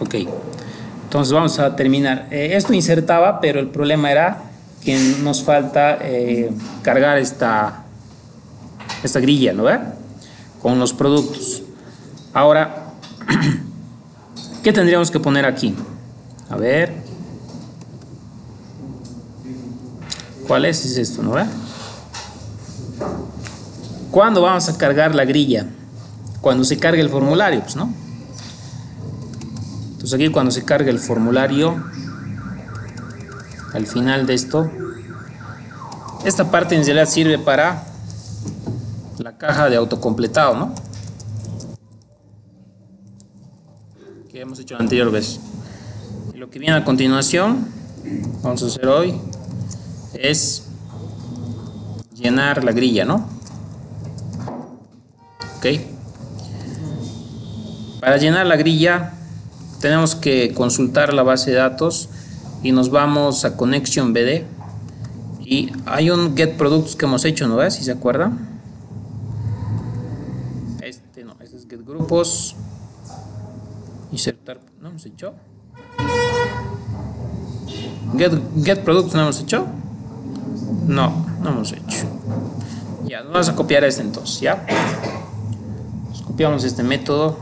Ok, entonces vamos a terminar. Esto insertaba, pero el problema era que nos falta cargar esta grilla, ¿no ve? Con los productos. Ahora, ¿qué tendríamos que poner aquí? A ver. ¿Cuál es? Es esto, ¿no ve? ¿Cuándo vamos a cargar la grilla? Cuando se cargue el formulario, pues, ¿no? Entonces aquí cuando se cargue el formulario, al final de esto, esta parte en realidad sirve para la caja de autocompletado, ¿no? Que hemos hecho la anterior vez. Y lo que viene a continuación, vamos a hacer hoy, es llenar la grilla, ¿no? Ok. Para llenar la grilla tenemos que consultar la base de datos y nos vamos a Connection BD y hay un Get Products que hemos hecho, ¿no ves? Si se acuerdan. Este no, este es Get Grupos. Insertar, ¿no hemos hecho? Get Products no hemos hecho. No hemos hecho. Ya, nos vamos a copiar este entonces, ¿ya? Nos copiamos este método.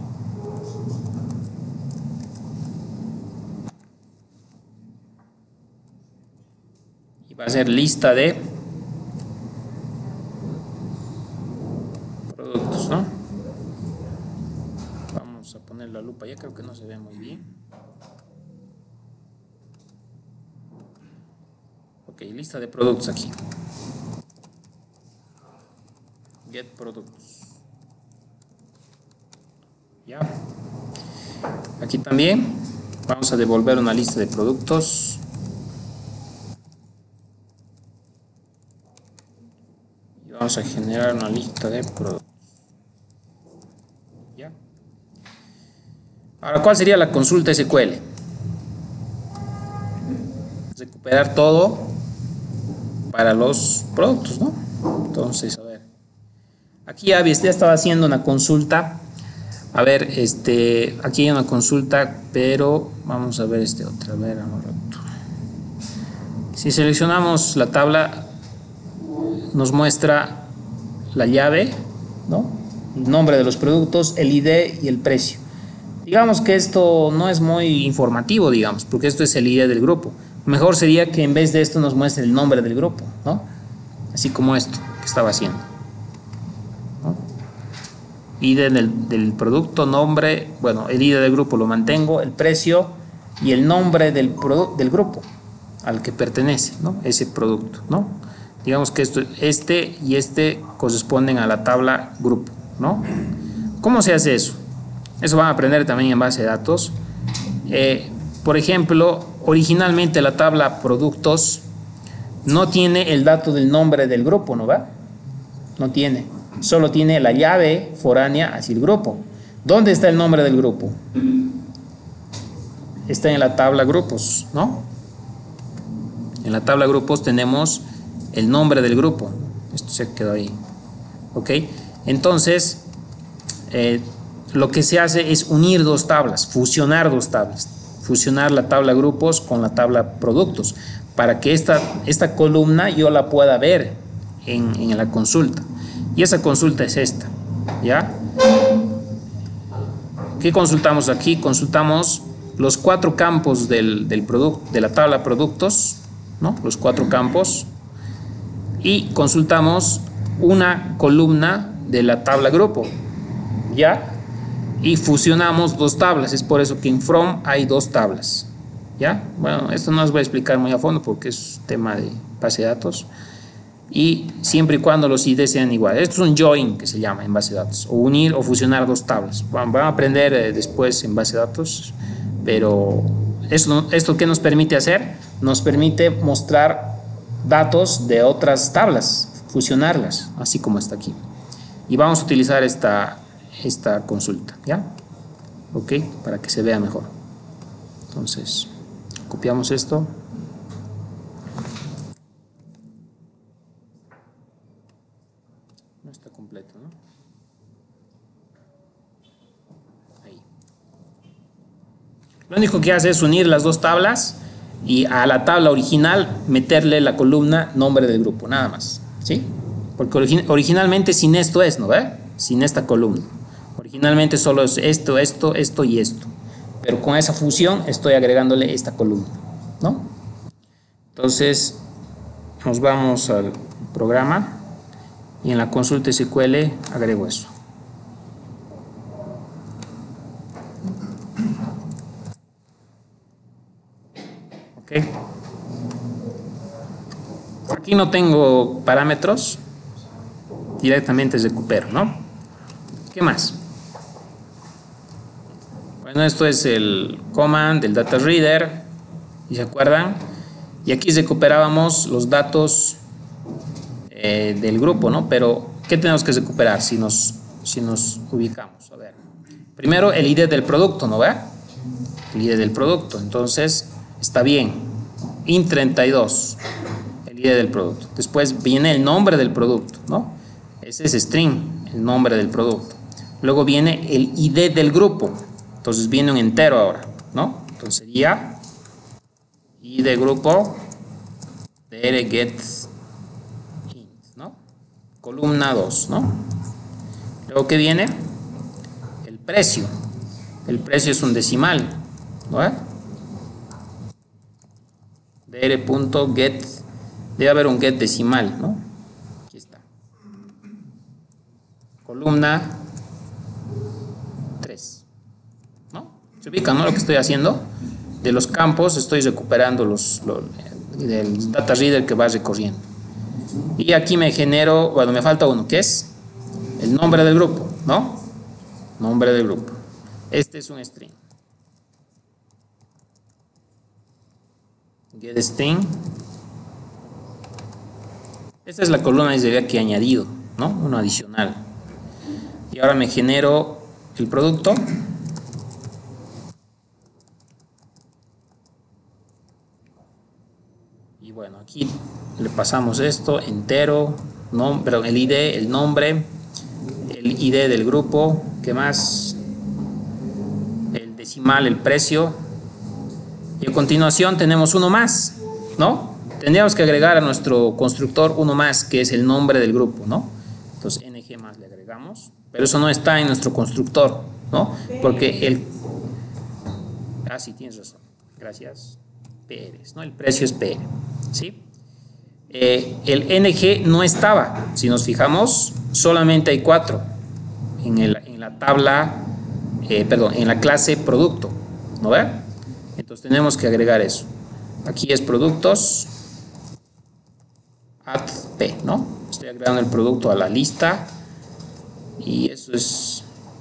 Y va a ser lista de productos, ¿no? Vamos a poner la lupa, ya creo que no se ve muy bien. Ok, lista de productos aquí. Get Products. Ya. Aquí también vamos a devolver una lista de productos. Y vamos a generar una lista de productos. Ya. Ahora, ¿cuál sería la consulta SQL? Recuperar todo para los productos, ¿no? Entonces, a ver. Aquí ya estaba haciendo una consulta. A ver, aquí hay una consulta, pero vamos a ver otra. A ver, si seleccionamos la tabla, nos muestra la llave, ¿no? El nombre de los productos, el ID y el precio. Digamos que esto no es muy informativo, digamos, porque esto es el ID del grupo. Mejor sería que en vez de esto nos muestre el nombre del grupo, ¿no? Así como esto que estaba haciendo, ¿no? ID del producto, nombre, bueno, el ID del grupo lo mantengo, el precio y el nombre del grupo al que pertenece, ¿no? Ese producto, ¿no? Digamos que este y este corresponden a la tabla grupo, ¿no? ¿Cómo se hace eso? Eso van a aprender también en base de datos. Por ejemplo, originalmente la tabla productos no tiene el dato del nombre del grupo, ¿no va? No tiene. Solo tiene la llave foránea hacia el grupo. ¿Dónde está el nombre del grupo? Está en la tabla grupos, ¿no? En la tabla grupos tenemos el nombre del grupo. Esto se quedó ahí. ¿Ok? Entonces, lo que se hace es unir dos tablas, fusionar dos tablas. Fusionar la tabla grupos con la tabla productos. Para que esta columna yo la pueda ver en la consulta. Y esa consulta es esta. ¿Ya? ¿Qué consultamos aquí? Consultamos los 4 campos de la tabla productos, ¿no? Los 4 campos. Y consultamos una columna de la tabla grupo. ¿Ya? Y fusionamos dos tablas. Es por eso que en from hay 2 tablas. ¿Ya? Bueno, esto no os voy a explicar muy a fondo porque es tema de base de datos. Y siempre y cuando los ID sean iguales. Esto es un join que se llama en base de datos, o unir o fusionar 2 tablas. Van a aprender después en base de datos, pero esto ¿qué nos permite hacer? Nos permite mostrar datos de otras tablas, fusionarlas, así como está aquí. Y vamos a utilizar esta consulta, ¿ya? Ok, para que se vea mejor. Entonces, copiamos esto. No está completo, ¿no? Ahí. Lo único que hace es unir las dos tablas y a la tabla original meterle la columna nombre del grupo, nada más, ¿sí? Porque originalmente sin esto es, ¿no ve? Sin esta columna. Originalmente solo es esto, esto, esto y esto. Pero con esa fusión estoy agregándole esta columna, ¿no? Entonces, nos vamos al programa y en la consulta SQL agrego eso. Ok. Aquí no tengo parámetros, directamente recupero, ¿no? ¿Qué más? Bueno, esto es el command del data reader, ¿y se acuerdan? Y aquí recuperábamos los datos del grupo, ¿no? Pero, ¿qué tenemos que recuperar si nos ubicamos? A ver, primero el ID del producto, ¿no ve? El ID del producto, entonces está bien. int32, el ID del producto. Después viene el nombre del producto, ¿no? Ese es string, el nombre del producto. Luego viene el ID del grupo. Entonces viene un entero ahora, ¿no? Entonces sería ID grupo get int, ¿no? Columna 2, ¿no? Luego que viene el precio. El precio es un decimal, ¿no? dr.get, debe haber un get decimal, ¿no? Aquí está. Columna 3. ¿No? ¿Se ubican, no? Lo que estoy haciendo. De los campos estoy recuperando del data reader que va recorriendo. Y aquí me genero, bueno, me falta uno, que es el nombre del grupo, ¿no? Nombre del grupo. Este es un string. Get string. Esta es la columna que he añadido, ¿no? Uno adicional. Y ahora me genero el producto. Y bueno, aquí le pasamos esto, entero, perdón, el ID, el nombre, el ID del grupo, ¿qué más? El decimal, el precio. Y a continuación tenemos uno más, ¿no? Tendríamos que agregar a nuestro constructor uno más, que es el nombre del grupo, ¿no? Entonces, ng más le agregamos, pero eso no está en nuestro constructor, ¿no? Porque el... Ah, sí, tienes razón. Gracias. PR, ¿no? El precio es PR, ¿sí? El ng no estaba. Si nos fijamos, solamente hay 4 en la tabla, perdón, en la clase producto, ¿no ve? Entonces tenemos que agregar eso. Aquí es productos, add p, ¿no? Estoy agregando el producto a la lista y eso es,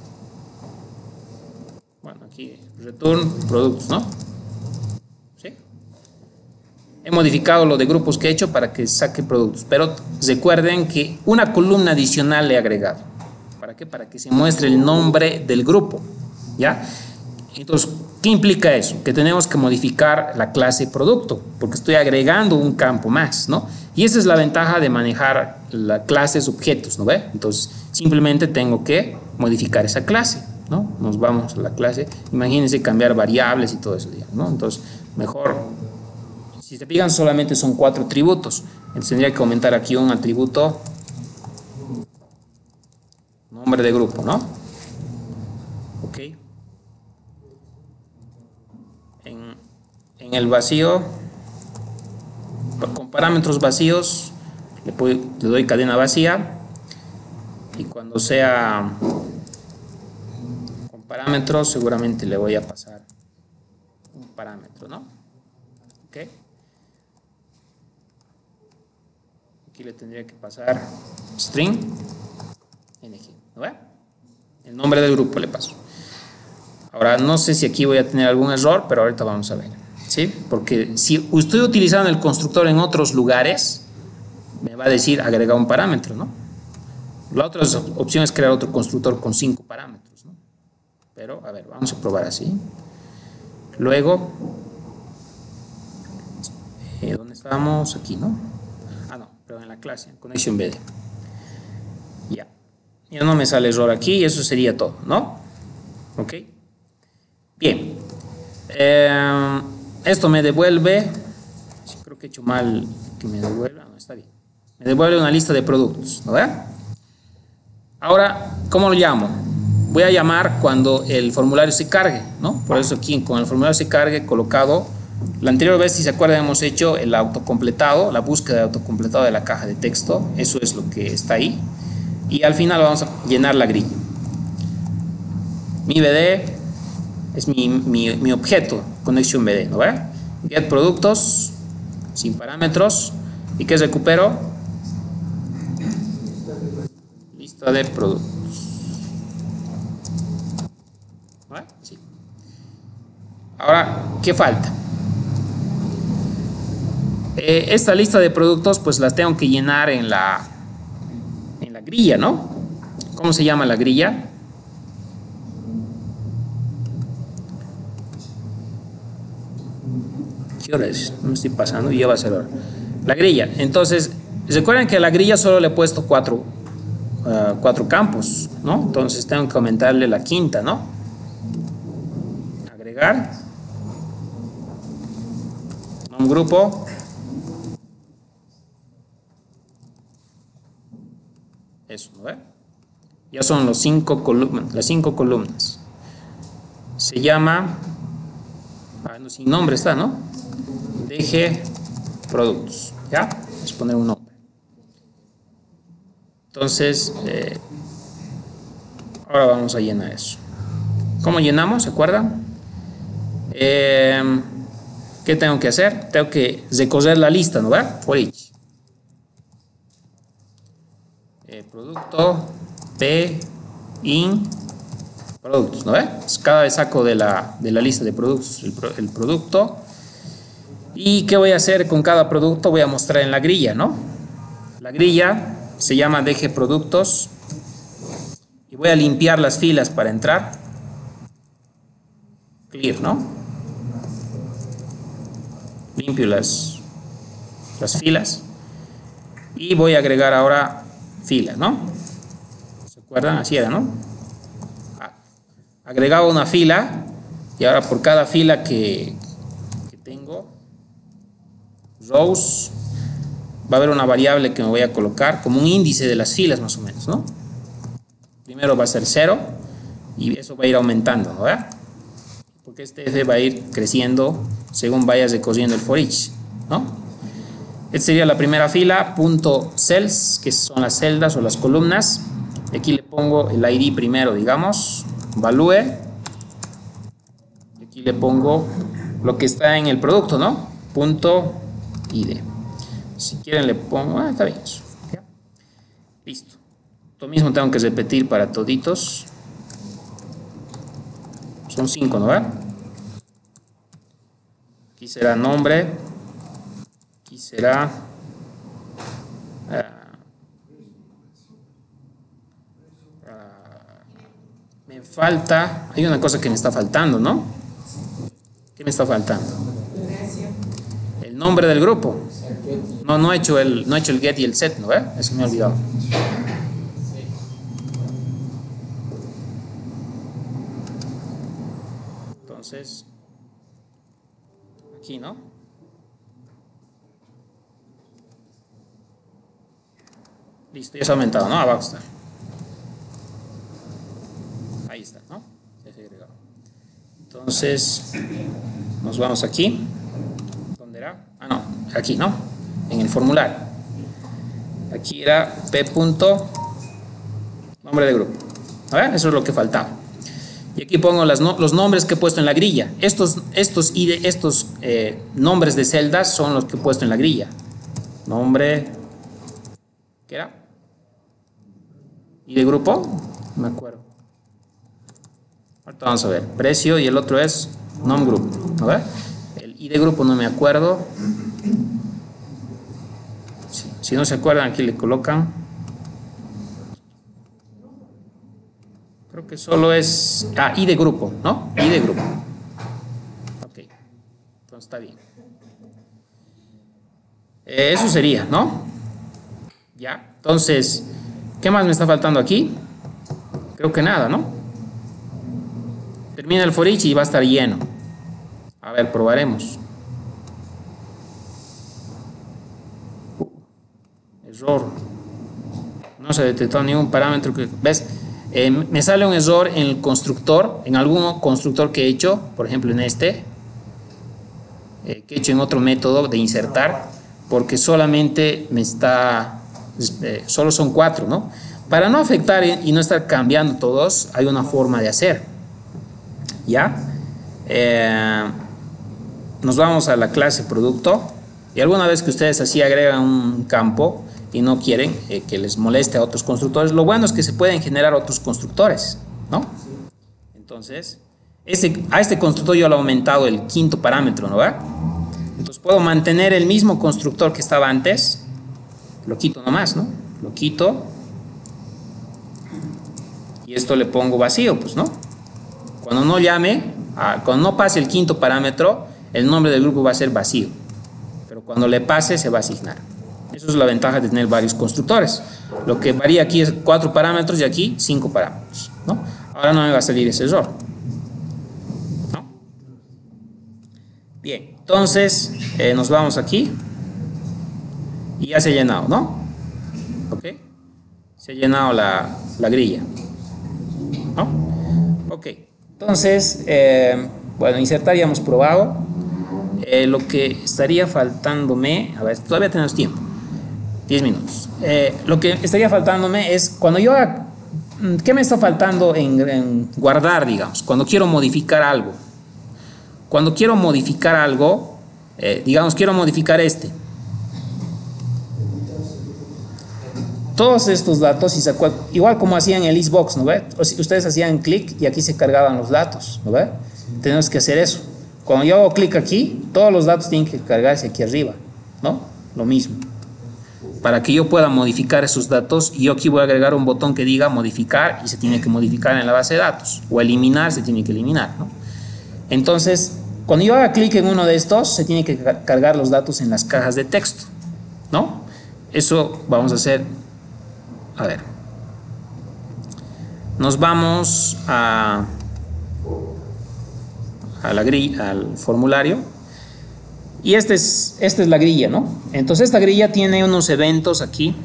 bueno, aquí return productos, ¿no? ¿Sí? He modificado lo de grupos que he hecho para que saque productos, pero recuerden que una columna adicional le he agregado. ¿Para qué? Para que se muestre el nombre del grupo, ¿ya? Entonces, ¿qué implica eso? Que tenemos que modificar la clase producto, porque estoy agregando un campo más, ¿no? Y esa es la ventaja de manejar las clases objetos, ¿no ve? Entonces, simplemente tengo que modificar esa clase, ¿no? Nos vamos a la clase, imagínense cambiar variables y todo eso, ¿no? Entonces, mejor, si se fijan, solamente son 4 atributos. Entonces, tendría que aumentar aquí un atributo, nombre de grupo, ¿no? Ok. En el vacío, con parámetros vacíos, le doy cadena vacía, y cuando sea con parámetros seguramente le voy a pasar un parámetro, ¿no? Ok. Aquí le tendría que pasar string ng, ¿no ve? El nombre del grupo le paso. Ahora no sé si aquí voy a tener algún error, pero ahorita vamos a ver, ¿sí? Porque si estoy utilizando el constructor en otros lugares, me va a decir agrega un parámetro, ¿no? La otra opción es crear otro constructor con 5 parámetros, ¿no? Pero, a ver, vamos a probar así. Luego, ¿dónde estábamos? Aquí, ¿no? Ah, no, pero en la clase, conexión BD. Ya. Ya no me sale error aquí y eso sería todo, ¿no? Ok. Bien. Esto me devuelve, creo que he hecho mal que me devuelva, no, está bien. Me devuelve una lista de productos, ¿no ve? Ahora, ¿cómo lo llamo? Voy a llamar cuando el formulario se cargue, ¿no? Por eso aquí con el formulario se cargue he colocado, la anterior vez, si se acuerdan, hemos hecho el autocompletado, la búsqueda de autocompletado de la caja de texto, eso es lo que está ahí, y al final vamos a llenar la grilla. Mi BD es mi objeto, conexión BD, ¿no ve? Get productos, sin parámetros, ¿y qué recupero? Lista de productos. ¿No ve? Sí. Ahora, ¿qué falta? Esta lista de productos pues las tengo que llenar en la grilla, ¿no? ¿Cómo se llama la grilla? ¿Qué hora es? No me estoy pasando y ya va a ser hora. La grilla. Entonces, recuerden que a la grilla solo le he puesto cuatro campos, ¿no? Entonces tengo que aumentarle la quinta, ¿no? Agregar. Un grupo. Eso, ¿no ve? Ya son las 5 columnas. Se llama, no, sin nombre está, ¿no? Deje productos, ¿ya? Vamos a poner un nombre. Entonces, ahora vamos a llenar eso. ¿Cómo llenamos? ¿Se acuerdan? ¿Qué tengo que hacer? Tengo que recorrer la lista, ¿no ve? For each. Producto P in productos, ¿no ve? Cada vez saco de la lista de productos el producto. ¿Y qué voy a hacer con cada producto? Voy a mostrar en la grilla, ¿no? La grilla se llama deje productos y voy a limpiar las filas para entrar. Clear, ¿no? Limpio las filas y voy a agregar ahora fila, ¿no? ¿Se acuerdan? Así era, ¿no? Agregaba una fila y ahora por cada fila que tengo, rows, va a haber una variable que me voy a colocar como un índice de las filas más o menos, ¿no? Primero va a ser 0 y eso va a ir aumentando, ¿no? Porque este f va a ir creciendo según vaya recorriendo el for each, ¿no? Esta sería la primera fila, punto cells, que son las celdas o las columnas. Y aquí le pongo el ID primero, digamos, value. Y aquí le pongo lo que está en el producto, ¿no? Punto ID. Si quieren le pongo, está bien eso. ¿Ya? Listo. Lo mismo tengo que repetir para toditos. Son 5, ¿no? Aquí será nombre. Aquí será me falta, hay una cosa que me está faltando, ¿no? ¿Qué me está faltando? El nombre del grupo. No he hecho el get y el set, ¿no? Eso me he olvidado. Entonces, aquí, ¿no? Listo, ya se ha aumentado, ¿no? Abajo está. Ahí está, ¿no? Ya se ha agregado. Entonces, nos vamos aquí. ¿Dónde era? Ah, no, aquí, ¿no? En el formulario. Aquí era p. Nombre de grupo. A ver, eso es lo que faltaba. Y aquí pongo los nombres que he puesto en la grilla. Estos nombres de celdas son los que he puesto en la grilla. Nombre. ¿Qué era? ¿Y de grupo? No me acuerdo. Ahorita vamos a ver. Precio y el otro es nom group. A ver. El I de grupo no me acuerdo. Si no se acuerdan, aquí le colocan. Creo que solo es... I de grupo, ¿no? I de grupo. Ok. Entonces está bien. Eso sería, ¿no? Ya. Entonces, ¿qué más me está faltando aquí? Creo que nada, ¿no? Termina el for each y va a estar lleno. A ver, probaremos. Error. No se detectó ningún parámetro que... ¿Ves? Me sale un error en el constructor, en algún constructor que he hecho, por ejemplo en este, que he hecho en otro método de insertar, porque solamente me está... solo son 4, ¿no? Para no afectar y no estar cambiando todos, hay una forma de hacer. ¿Ya? Nos vamos a la clase producto. Y alguna vez que ustedes así agregan un campo y no quieren que les moleste a otros constructores, lo bueno es que se pueden generar otros constructores, ¿no? Entonces, a este constructor yo lo he aumentado el quinto parámetro, ¿no va? Entonces puedo mantener el mismo constructor que estaba antes, lo quito nomás, ¿no? Lo quito y esto le pongo vacío, pues, ¿no? Cuando no llame, cuando no pase el quinto parámetro, el nombre del grupo va a ser vacío, pero cuando le pase se va a asignar. Eso es la ventaja de tener varios constructores. Lo que varía aquí es 4 parámetros y aquí 5 parámetros, ¿no? Ahora no me va a salir ese error, ¿no? Bien, entonces nos vamos aquí y ya se ha llenado, ¿no? ¿Ok? Se ha llenado la grilla, ¿no? Ok, entonces, bueno, insertar ya hemos probado. Lo que estaría faltándome, a ver, todavía tenemos tiempo, 10 minutos. Lo que estaría faltándome es cuando yo haga, ¿qué me está faltando en guardar, digamos? Cuando quiero modificar algo. Cuando quiero modificar algo, digamos, quiero modificar todos estos datos, igual como hacían el Xbox, ¿no ve? Ustedes hacían clic y aquí se cargaban los datos, ¿no ve? Tenemos que hacer eso. Cuando yo hago clic aquí, todos los datos tienen que cargarse aquí arriba, ¿no? Lo mismo. Para que yo pueda modificar esos datos, yo aquí voy a agregar un botón que diga modificar y se tiene que modificar en la base de datos, o eliminar se tiene que eliminar, ¿no? Entonces, cuando yo haga clic en uno de estos, se tiene que cargar los datos en las cajas de texto, ¿no? Eso vamos a hacer. A ver. Nos vamos a la grilla, al formulario, y esta es la grilla, ¿no? Entonces esta grilla tiene unos eventos aquí,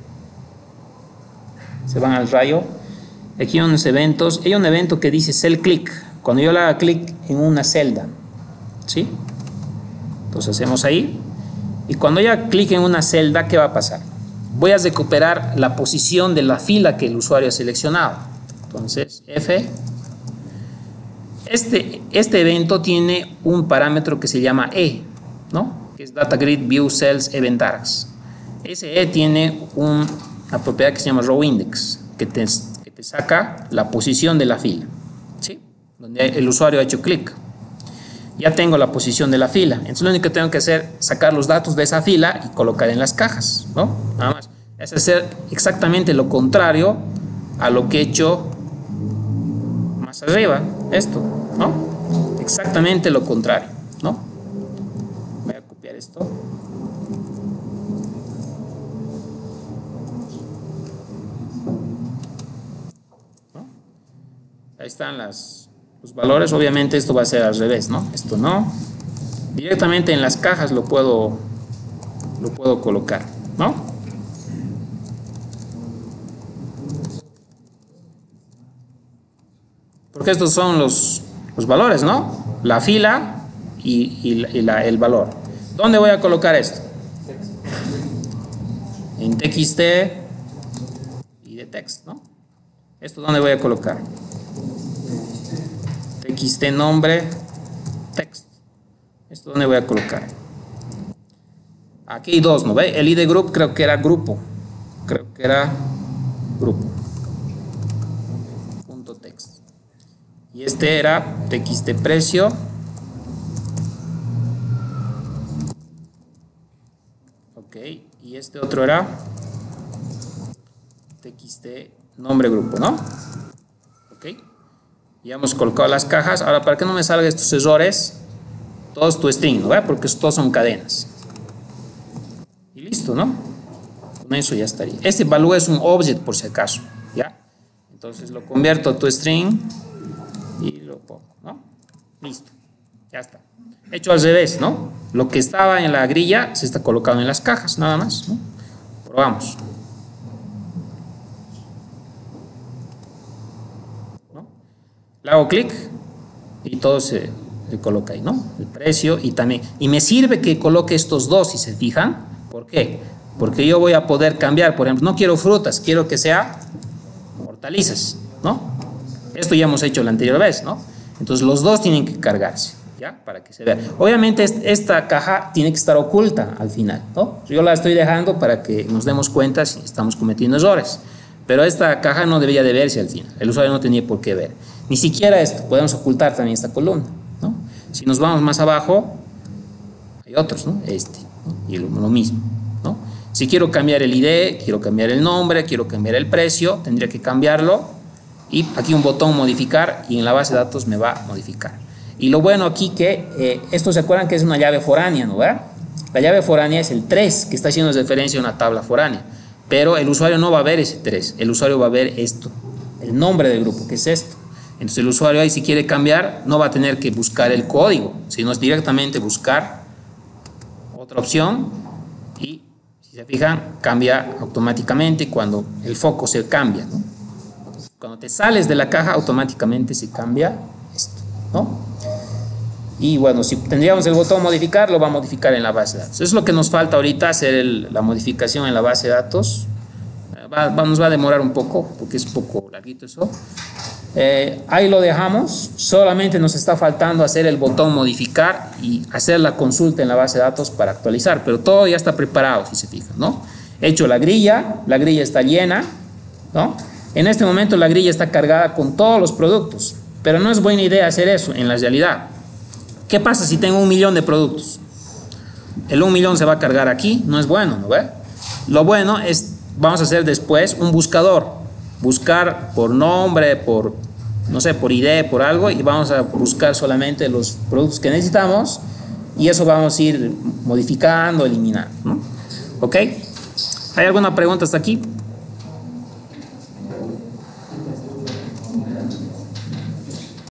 se van al rayo, aquí hay unos eventos, hay un evento que dice cell click, cuando yo le haga clic en una celda, ¿sí? Entonces hacemos ahí, y cuando yo haga clic en una celda, ¿qué va a pasar? Voy a recuperar la posición de la fila que el usuario ha seleccionado. Entonces F. Este evento tiene un parámetro que se llama E, ¿no? Que es Data Grid View Cells Event Args. Ese E tiene una propiedad que se llama Row Index, que te saca la posición de la fila, ¿sí? Donde el usuario ha hecho clic. Ya tengo la posición de la fila, entonces lo único que tengo que hacer es sacar los datos de esa fila y colocar en las cajas, ¿no? Nada más. Es hacer exactamente lo contrario a lo que he hecho más arriba, esto, ¿no? Exactamente lo contrario, ¿no? Voy a copiar esto. ¿No? Ahí están los valores. Obviamente esto va a ser al revés, ¿no? Esto no. Directamente en las cajas lo puedo colocar, ¿no? Porque estos son los valores, ¿no? La fila y el valor. ¿Dónde voy a colocar esto? En txt y de text, ¿no? ¿Esto dónde voy a colocar? Txt nombre text. ¿Esto dónde voy a colocar? Aquí hay dos, ¿no ve? El id group creo que era grupo. Creo que era grupo. Punto text. Y este era txt precio. Ok. Y este otro era txt nombre grupo, ¿no? Ok. Ya hemos colocado las cajas. Ahora, para que no me salgan estos errores, todo es tu string, ¿no? Porque todos son cadenas. Y listo, ¿no? Con eso ya estaría. Este value es un object por si acaso, ¿ya? Entonces lo convierto a tu string y lo pongo, ¿no? Listo. Ya está. Hecho al revés, ¿no? Lo que estaba en la grilla se está colocando en las cajas, nada más, ¿no? Probamos. ¿No? Le hago clic y todo se coloca ahí, ¿no? El precio y también. Y me sirve que coloque estos dos, si se fijan. ¿Por qué? Porque yo voy a poder cambiar, por ejemplo, no quiero frutas, quiero que sea hortalizas, ¿no? Esto ya hemos hecho la anterior vez, ¿no? Entonces los dos tienen que cargarse, ¿ya? Para que se vea. Obviamente esta caja tiene que estar oculta al final, ¿no? Yo la estoy dejando para que nos demos cuenta si estamos cometiendo errores. Pero esta caja no debería de verse al final. El usuario no tenía por qué ver. Ni siquiera esto. Podemos ocultar también esta columna, ¿no? Si nos vamos más abajo, hay otros, ¿no? ¿No? Y lo mismo, ¿no? Si quiero cambiar el ID, quiero cambiar el nombre, quiero cambiar el precio, tendría que cambiarlo. Y aquí un botón modificar y en la base de datos me va a modificar. Y lo bueno aquí que esto se acuerdan que es una llave foránea, ¿no? ¿Verdad? La llave foránea es el 3 que está haciendo referencia a una tabla foránea. Pero el usuario no va a ver ese 3, el usuario va a ver esto, el nombre del grupo, que es esto. Entonces el usuario ahí si quiere cambiar no va a tener que buscar el código, sino es directamente buscar otra opción y si se fijan cambia automáticamente cuando el foco se cambia, ¿no? Cuando te sales de la caja automáticamente se cambia esto, ¿no? Y bueno, si tendríamos el botón modificar, lo va a modificar en la base de datos. Eso es lo que nos falta ahorita, hacer la modificación en la base de datos. Nos va a demorar un poco, porque es un poco larguito eso. Ahí lo dejamos. Solamente nos está faltando hacer el botón modificar y hacer la consulta en la base de datos para actualizar. Pero todo ya está preparado, si se fijan, ¿no? He hecho la grilla está llena, ¿no? En este momento la grilla está cargada con todos los productos. Pero no es buena idea hacer eso en la realidad. ¿Qué pasa si tengo 1.000.000 de productos? El 1.000.000 se va a cargar aquí, no es bueno, ¿no ve? Lo bueno es, vamos a hacer después un buscador. Buscar por nombre, por, no sé, por ID, por algo, y vamos a buscar solamente los productos que necesitamos, y eso vamos a ir modificando, eliminando, ¿no? ¿Ok? ¿Hay alguna pregunta hasta aquí?